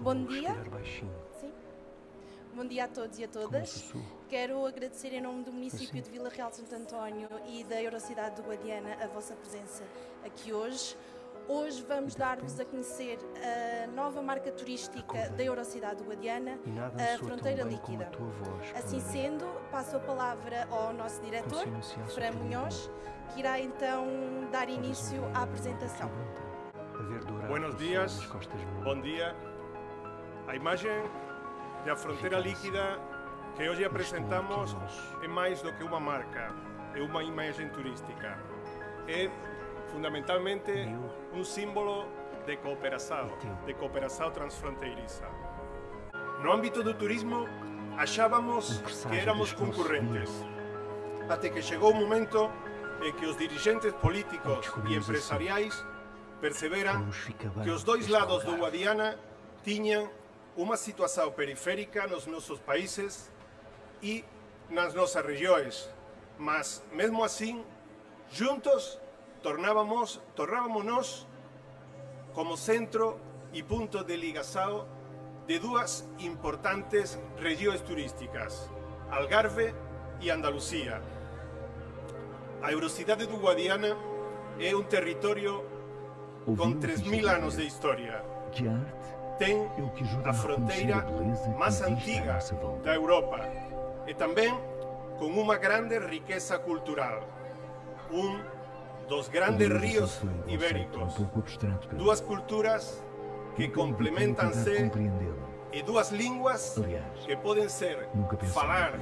Bom dia. Sim. Bom dia a todos e a todas. Quero agradecer em nome do município de Vila Real de Santo António e da Eurocidade do Guadiana a vossa presença aqui hoje. Hoje vamos dar-vos a conhecer a nova marca turística da Eurocidade do Guadiana, a Fronteira Líquida. Assim sendo, passo a palavra ao nosso diretor, Fran Munhoz, que irá então dar início à apresentação. Buenos días, bom dia. A imagem da Fronteira Líquida que hoje apresentamos é mais do que uma marca, é uma imagem turística. É fundamentalmente um símbolo de cooperação transfronteiriça. No âmbito do turismo, achávamos que éramos concorrentes, até que chegou o momento em que os dirigentes políticos e empresariais perceberam que os dois lados do Guadiana tinham uma situação periférica nos nossos países e nas nossas regiões, mas mesmo assim, juntos, tornávamos-nos como centro e ponto de ligação de duas importantes regiões turísticas, Algarve e Andaluzia. A Eurocidade do Guadiana é um território com 3.000 anos de história. Tem a fronteira mais antiga da Europa e também com uma grande riqueza cultural. Dos grandes rios ibéricos, duas culturas que complementam-se e duas línguas que podem ser falar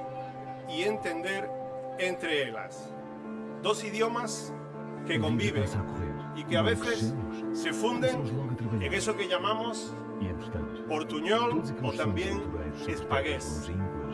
e entender entre elas. Dos idiomas que convivem y que a veces se funden en eso que llamamos portuñol o también espagués.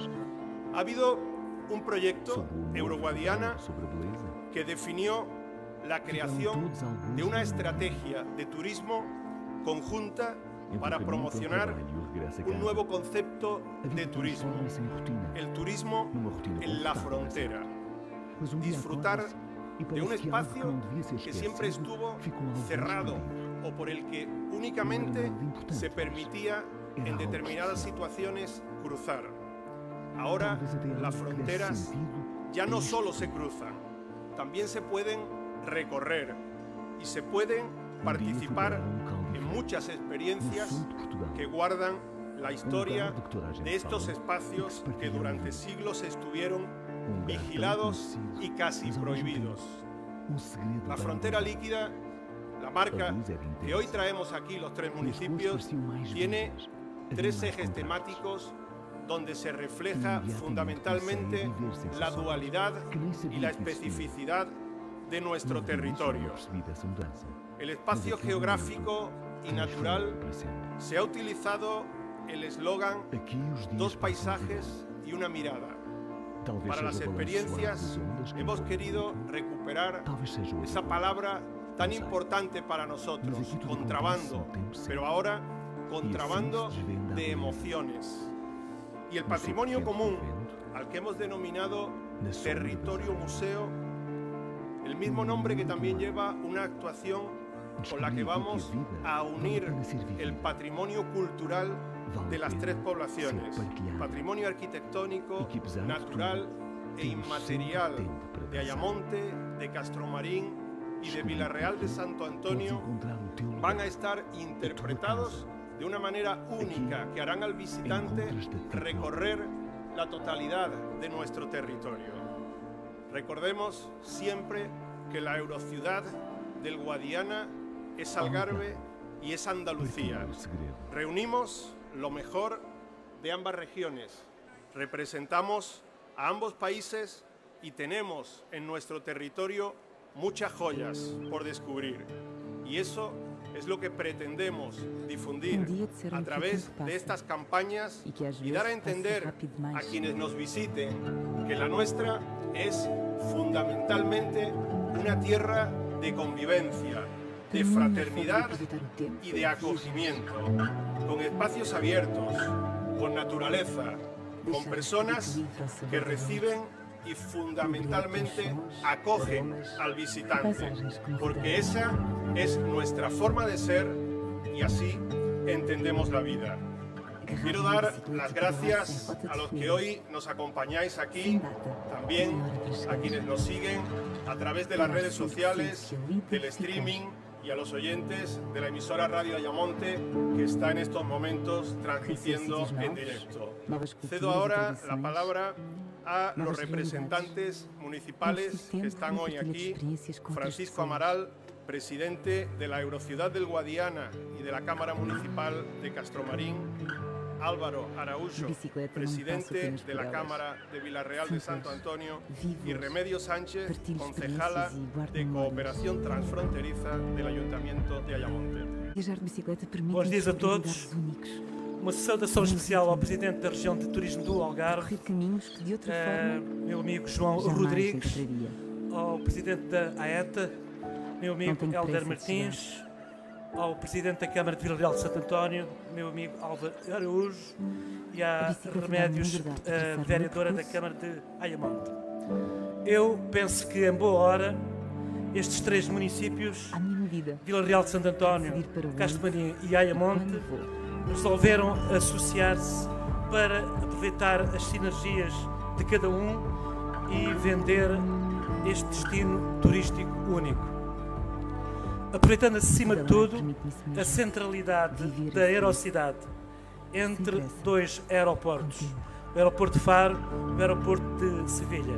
Ha habido un proyecto Euroguadiana que definió la creación de una estrategia de turismo conjunta para promocionar un nuevo concepto de turismo, el turismo en la frontera. Disfrutar de un espacio que siempre estuvo cerrado o por el que únicamente se permitía en determinadas situaciones cruzar. Ahora las fronteras ya no solo se cruzan, también se pueden recorrer y se pueden participar en muchas experiencias que guardan la historia de estos espacios que durante siglos estuvieron vigilados y casi prohibidos. La Frontera Líquida, la marca que hoy traemos aquí los tres municipios, tiene tres ejes temáticos donde se refleja fundamentalmente la dualidad y la especificidad de nuestro territorio. El espacio geográfico y natural se ha utilizado el eslogan "Dos paisajes y una mirada". Para las experiencias hemos querido recuperar esa palabra tan importante para nosotros, contrabando, pero ahora contrabando de emociones. Y el patrimonio común, al que hemos denominado territorio museo, el mismo nombre que también lleva una actuación con la que vamos a unir el patrimonio cultural de las tres poblaciones, patrimonio arquitectónico, natural e inmaterial de Ayamonte, de Castromarín y de Vilarreal de Santo Antonio, van a estar interpretados de una manera única que harán al visitante recorrer la totalidad de nuestro territorio. Recordemos siempre que la Eurociudad del Guadiana es Algarve y es Andalucía. Reunimos lo mejor de ambas regiones, representamos a ambos países y tenemos en nuestro territorio muchas joyas por descubrir. Y eso es lo que pretendemos difundir a través de estas campañas y dar a entender a quienes nos visiten que la nuestra es fundamentalmente una tierra de convivencia, de fraternidad y de acogimiento, con espacios abiertos, con naturaleza, con personas que reciben y fundamentalmente acogen al visitante, porque esa es nuestra forma de ser y así entendemos la vida. Quiero dar las gracias a los que hoy nos acompañáis aquí, también a quienes nos siguen a través de las redes sociales, del streaming, y a los oyentes de la emisora Radio Ayamonte que está en estos momentos transmitiendo en directo. Cedo ahora la palabra a los representantes municipales que están hoy aquí. Francisco Amaral, presidente de la Eurociudad del Guadiana y de la Cámara Municipal de Castromarín. Álvaro Araújo, presidente de la Cámara de Vilarreal de Santo Antonio, y Remedios Sánchez, concejala de Cooperación Transfronteriza del Ayuntamiento de Ayamonte. Bons dias a todos. Uma saudação especial ao Presidente da Região de Turismo do Algarve, meu amigo João Rodrigues, ao Presidente da AETA, meu amigo Hélder Martins, ao Presidente da Câmara de Vilarreal de Santo António, meu amigo Álvaro Araújo, e à Remédios, vereadora da Câmara de Ayamonte. Eu penso que, em boa hora, estes três municípios, Vilarreal de Santo António, Castromarim e Ayamonte, resolveram associar-se para aproveitar as sinergias de cada um e vender este destino turístico único. Aproveitando acima de tudo a centralidade da aerocidade entre dois aeroportos, o aeroporto de Faro e o aeroporto de Sevilha.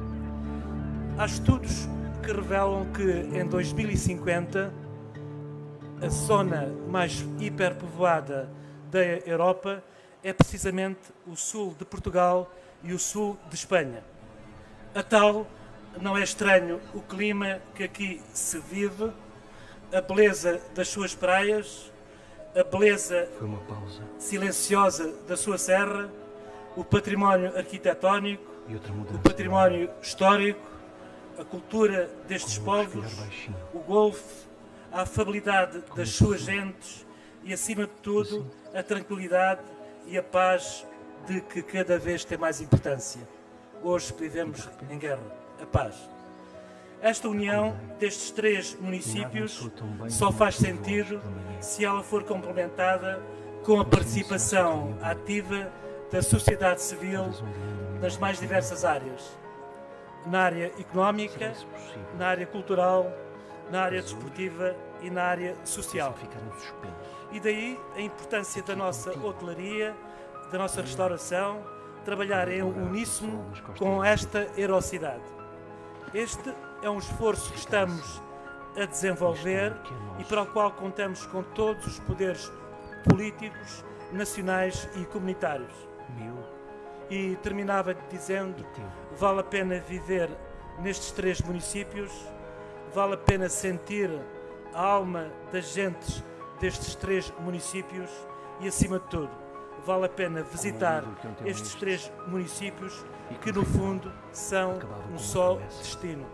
Há estudos que revelam que em 2050 a zona mais hiperpovoada da Europa é precisamente o sul de Portugal e o sul de Espanha. A tal, não é estranho o clima que aqui se vive, a beleza das suas praias, a beleza silenciosa da sua serra, o património arquitetónico, o património histórico, a cultura destes povos, o golfe, a afabilidade das suas gentes e, acima de tudo, a tranquilidade e a paz de que cada vez tem mais importância. Hoje vivemos em guerra, a paz. Esta união destes três municípios só faz sentido se ela for complementada com a participação ativa da sociedade civil nas mais diversas áreas. Na área económica, na área cultural, na área desportiva e na área social. E daí a importância da nossa hotelaria, da nossa restauração, trabalhar em uníssono com esta aerocidade. Este é um esforço que estamos a desenvolver e para o qual contamos com todos os poderes políticos, nacionais e comunitários. E terminava dizendo, vale a pena viver nestes três municípios, vale a pena sentir a alma das gentes destes três municípios e, acima de tudo, vale a pena visitar estes três municípios que, no fundo, são um só destino.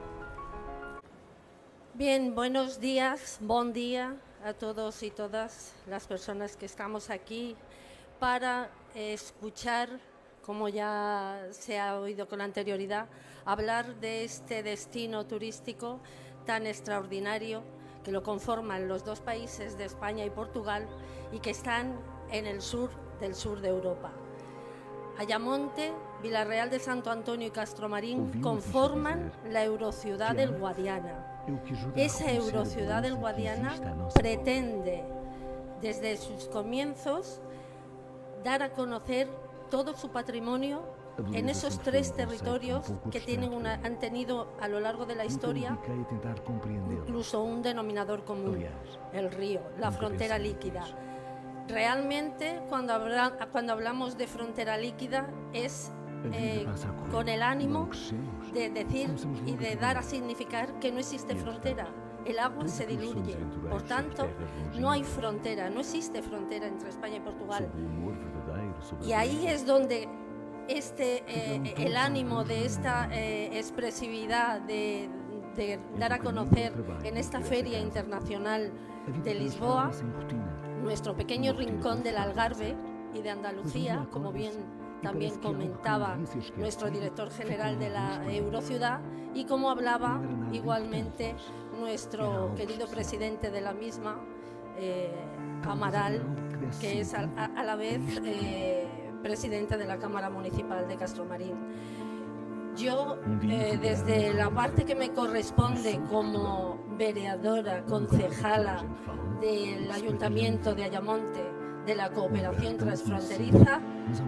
Bien, buenos días, buen día a todos y todas las personas que estamos aquí para escuchar, como ya se ha oído con anterioridad, hablar de este destino turístico tan extraordinario que lo conforman los dos países de España y Portugal y que están en el sur del sur de Europa. Ayamonte, Vilarreal de Santo Antonio y Castromarín conforman la Eurociudad del Guadiana. Esa Eurociudad del Guadiana pretende, desde sus comienzos, dar a conocer todo su patrimonio en esos tres territorios que han tenido a lo largo de la historia incluso un denominador común, el río, la frontera líquida. Realmente, cuando hablamos de frontera líquida, es con el ánimo de decir y de dar a significar que no existe frontera. El agua se diluye, por tanto, no hay frontera, no existe frontera entre España y Portugal. Y ahí es donde el ánimo de esta expresividad de dar a conocer en esta Feria Internacional de Lisboa, nuestro pequeño rincón del Algarve y de Andalucía, como bien también comentaba nuestro director general de la Eurociudad y como hablaba igualmente nuestro querido presidente de la misma, Amaral, que es a la vez presidente de la Cámara Municipal de Castromarín. Yo, desde la parte que me corresponde como vereadora, concejala del Ayuntamiento de Ayamonte, de la cooperación transfronteriza,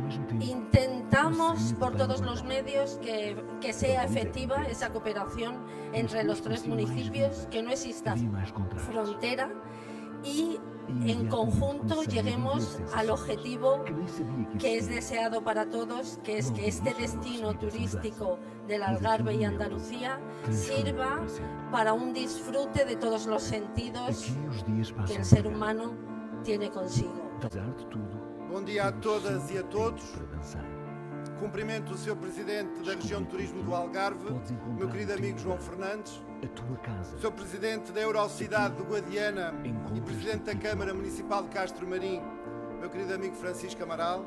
intentamos por todos los medios que sea efectiva esa cooperación entre los tres municipios, que no exista frontera y en conjunto lleguemos al objetivo que es deseado para todos, que es que este destino turístico del Algarve y Andalucía sirva para un disfrute de todos los sentidos que el ser humano tiene consigo. Bom dia a todas e a todos. Cumprimento o Sr. Presidente da Região de Turismo do Algarve, meu querido amigo João Fernandes, Sr. Presidente da Eurocidade do Guadiana e Presidente da Câmara Municipal de Castromarim, meu querido amigo Francisco Amaral,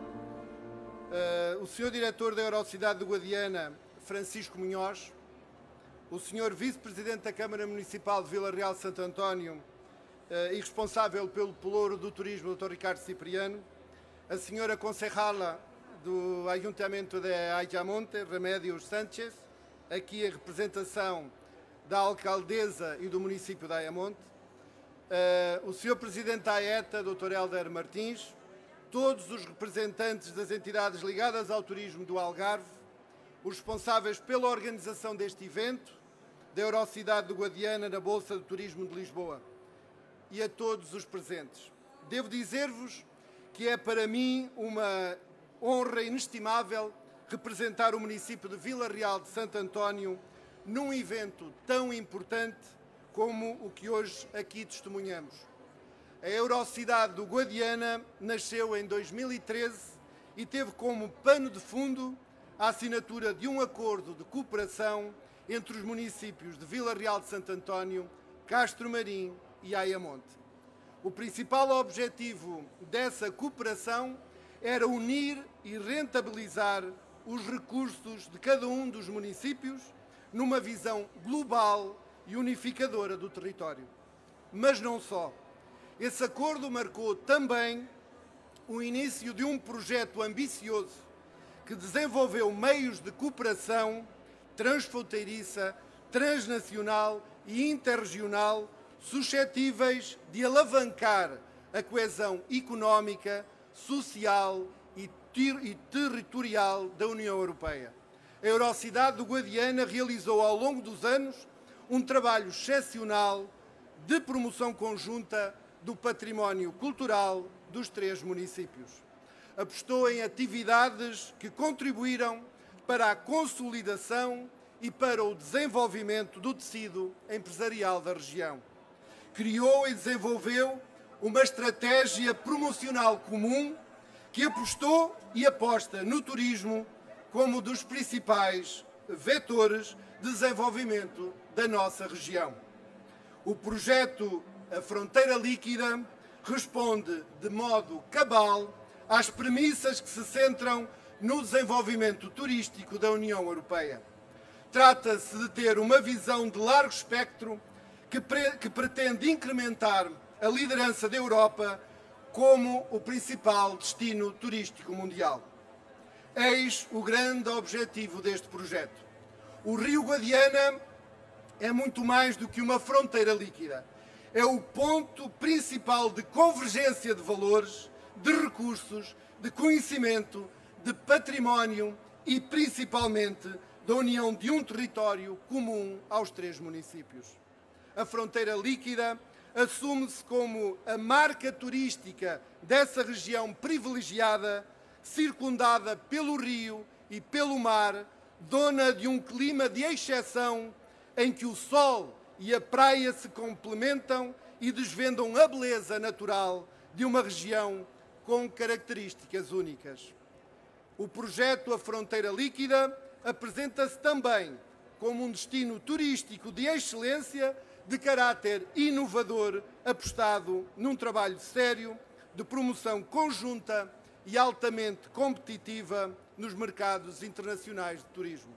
o Sr. Diretor da Eurocidade do Guadiana, Francisco Munhoz, o Sr. Vice-Presidente da Câmara Municipal de Vila Real de Santo António e responsável pelo Pelouro do Turismo, Dr. Ricardo Cipriano, a Sra. Concejala do Ayuntamento de Ayamonte, Remédios Sánchez, aqui a representação da alcaldesa e do município de Ayamonte, o Sr. Presidente da AETA, Dr. Hélder Martins, todos os representantes das entidades ligadas ao turismo do Algarve, os responsáveis pela organização deste evento, da Eurocidade do Guadiana na Bolsa de Turismo de Lisboa, e a todos os presentes. Devo dizer-vos que é para mim uma honra inestimável representar o município de Vila Real de Santo António num evento tão importante como o que hoje aqui testemunhamos. A Eurocidade do Guadiana nasceu em 2013 e teve como pano de fundo a assinatura de um acordo de cooperação entre os municípios de Vila Real de Santo António, Castromarim e Ayamonte. O principal objetivo dessa cooperação era unir e rentabilizar os recursos de cada um dos municípios numa visão global e unificadora do território. Mas não só. Esse acordo marcou também o início de um projeto ambicioso que desenvolveu meios de cooperação transfronteiriça, transnacional e interregional suscetíveis de alavancar a coesão económica, social e territorial da União Europeia. A Eurocidade do Guadiana realizou ao longo dos anos um trabalho excepcional de promoção conjunta do património cultural dos três municípios. Apostou em atividades que contribuíram para a consolidação e para o desenvolvimento do tecido empresarial da região. Criou e desenvolveu uma estratégia promocional comum que apostou e aposta no turismo como dos principais vetores de desenvolvimento da nossa região. O projeto A Fronteira Líquida responde de modo cabal às premissas que se centram no desenvolvimento turístico da União Europeia. Trata-se de ter uma visão de largo espectro que pretende incrementar a liderança da Europa como o principal destino turístico mundial. Eis o grande objetivo deste projeto. O Rio Guadiana é muito mais do que uma fronteira líquida. É o ponto principal de convergência de valores, de recursos, de conhecimento, de património e, principalmente, da união de um território comum aos três municípios. A fronteira líquida assume-se como a marca turística dessa região privilegiada, circundada pelo rio e pelo mar, dona de um clima de exceção em que o sol e a praia se complementam e desvendam a beleza natural de uma região com características únicas. O projeto A Fronteira Líquida apresenta-se também como um destino turístico de excelência de caráter inovador, apostado num trabalho sério de promoção conjunta e altamente competitiva nos mercados internacionais de turismo.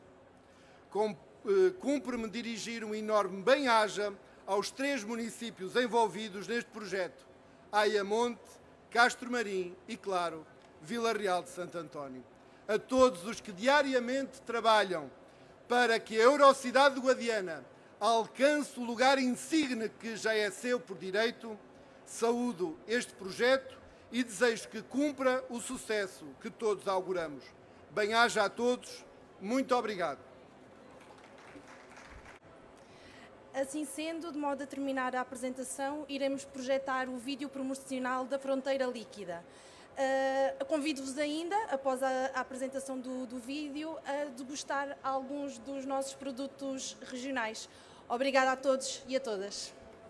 Cumpre-me dirigir um enorme bem-aja aos três municípios envolvidos neste projeto, Ayamonte, Castro Marim e, claro, Vila Real de Santo António. A todos os que diariamente trabalham para que a Eurocidade de Guadiana alcance o lugar insigne que já é seu por direito, saúdo este projeto e desejo que cumpra o sucesso que todos auguramos. Bem-aja a todos, muito obrigado. Assim sendo, de modo a terminar a apresentação, iremos projetar o vídeo promocional da Fronteira Líquida. Convido-vos ainda, após a apresentação do vídeo, a degustar alguns dos nossos produtos regionais. Obrigada a todos e a todas.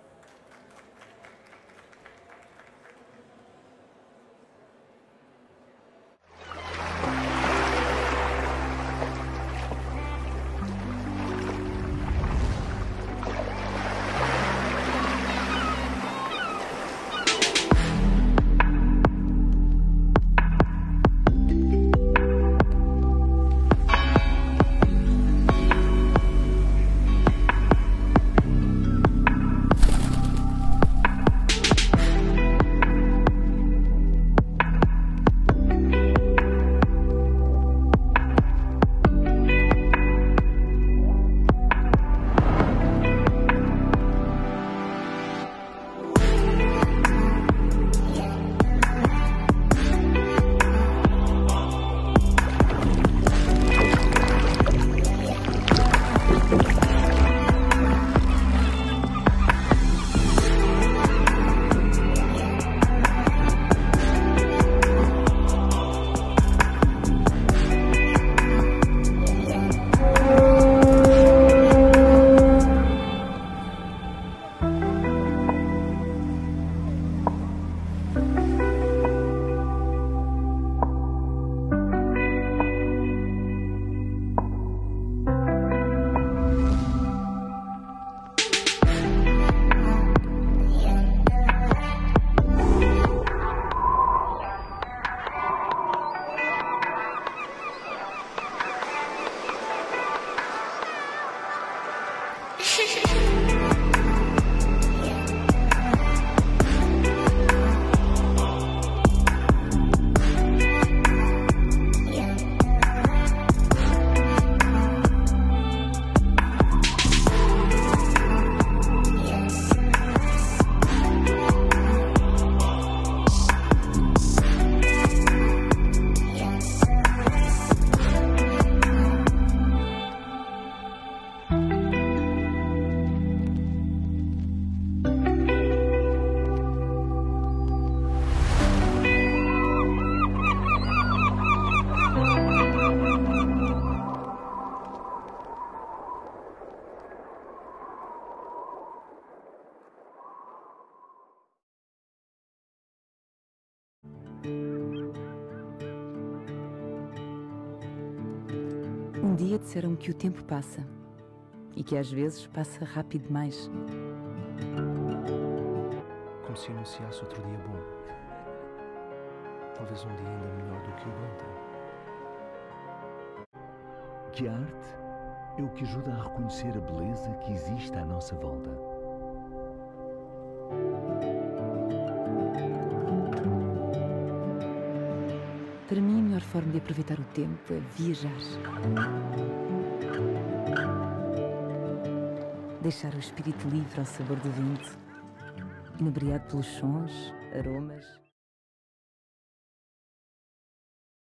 Um dia disseram-me que o tempo passa e que às vezes passa rápido demais. Como se anunciasse outro dia bom. Talvez um dia ainda melhor do que o ontem. Que a arte é o que ajuda a reconhecer a beleza que existe à nossa volta. Para mim, a melhor forma de aproveitar o tempo é viajar. Deixar o espírito livre ao sabor do vento, inebriado pelos sons, aromas...